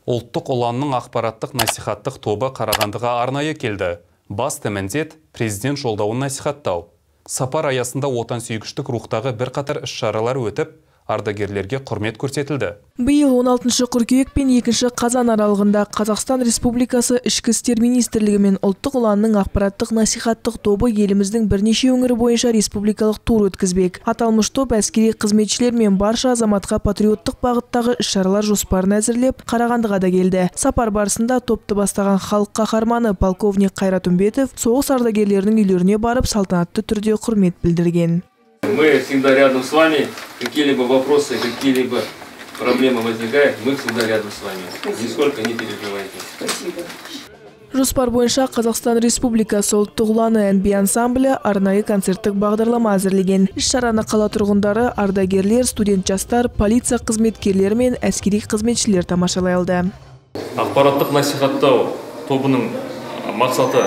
Ұлттық ұланның ақпараттық насихаттық тобы Қарағандыға арнайы келді. Басты міндет президент жолдауын насихаттау. Сапар аясында отансүйгіштік рухтағы бірқатар іс-шаралар өтіп, ардагерлерге құрмет көрсетілді. Биыл 16 қыркүйек пен 2 қазан аралығында Қазақстан Республикасы Ішкі істер министрлігі мен Ұлттық ұланның ақпараттық насихаттық тобы еліміздің бірнеше өңірі бойынша республикалық тур өткізбек. Аталмыш топ әскери қызметшілер мен барша азаматқа патриоттық бағыттағы іс-шаралар жоспарын әзірлеп, Қарағандыға да келді. Сапар барысында топты бастаған халық қаһарманы полковник Қайрат Үмбетов соғыс ардагерлерінің үйлеріне барып салтанатты түрде құрмет білдірген. Мы всегда рядом с вами. Какие-либо вопросы, какие-либо проблемы возникают, мы всегда рядом с вами. Спасибо. Нисколько не переживайте. Спасибо. Жоспар бойынша Қазақстан Республикасы Ұлттық ұланы ән-би ансамблі арнайы концерттік бағдарлама әзірлеген. Іс-шараны қала тұрғындары, ардагерлер, студент жастар, полиция қызметкерлері мен әскери қызметшілер тамашалай алды. Ақпараттық насихаттау тобының мақсаты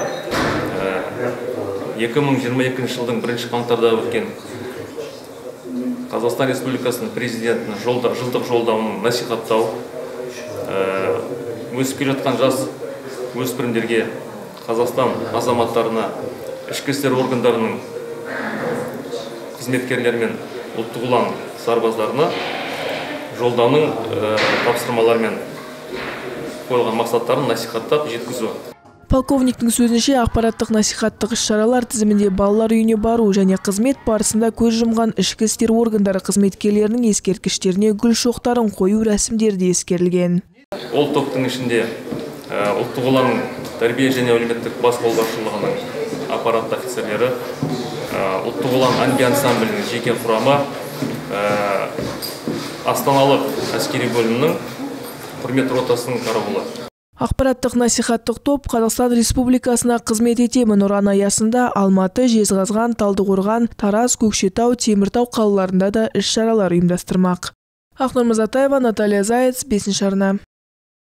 2022 жылдың 1 қаңтарда өткен Қазақстан Республикасының президентінің жылдық жолдауын насихаттау, өсіп келе жатқан жас өспірімдерге, Қазақстан азаматтарына, ішкі істер органдарының қызметкерлері мен ұлттық ұлан сарбаздарына жолдауның тапсырмаларымен қойылған мақсаттарын насихаттап жеткізу. Полковниктің сөзінше ақпараттық насихаттық іс-шаралар тізімінде балалар үйіне бару және қызмет барысында көз жұмған ішкі істер органдары қызметкерлерінің ескерткіштеріне гүл шоқтарын қою рәсімдері де ескерілген. Ол топтың ішінде Ұлттық ұланның тәрбие және әлеуметтік бас қолбасшылығының аппарат офицерлері, Ұлттық ұлан ән-би ансамблінің жеке құрамы, Астаналық әскери бөлімінің құрмет ротасының қарауылы. Ақпараттық насихаттық топ Қазақстан Республикасына қызмет етемін ұраны аясында Алматы, Жезқазған, Талдықорған, Тараз, Көкшетау, Теміртау қалаларында да іс-шаралар ұйымдастырмақ. Ақнұр Мырзатаева, Наталья Заяц, 5 арна.